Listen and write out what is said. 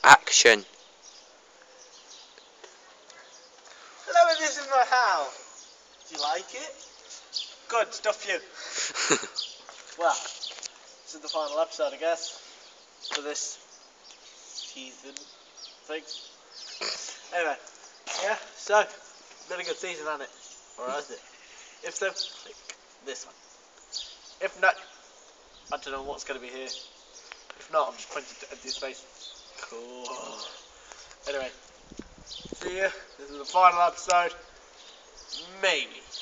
Action. Hello, this is my house. Do you like it? Good, stuff you. Well, this is the final episode, I guess, for this season thing. Anyway, yeah, so, been a good season, hasn't it? Or has it? If so, click this one. If not, I don't know what's going to be here. If not, I'm just pointing to empty space. Cool. Anyway, see ya. This is the final episode. Maybe.